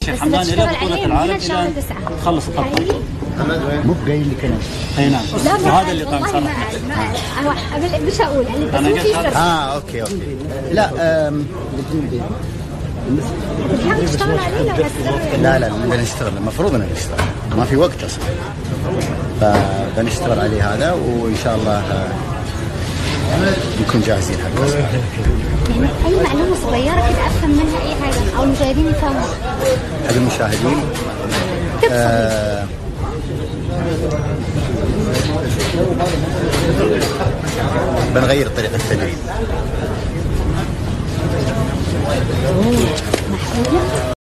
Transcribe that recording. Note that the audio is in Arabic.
شيخ حمدان الى بطولة العالم الى تخلص الطبقة. مو قايل لي كلام. اي نعم. وهذا اللي قام صار. مش هقول انا قلت اوكي. لا لا بدنا نشتغل، المفروض ان نشتغل، ما في وقت اصلا، فبنشتغل عليه هذا وان شاء الله نكون جاهزين حق يعني اي معلومه صغيره كده افهم منها اي حاجه او المشاهدين يفهموا. حق المشاهدين بنغير طريقه التدريب.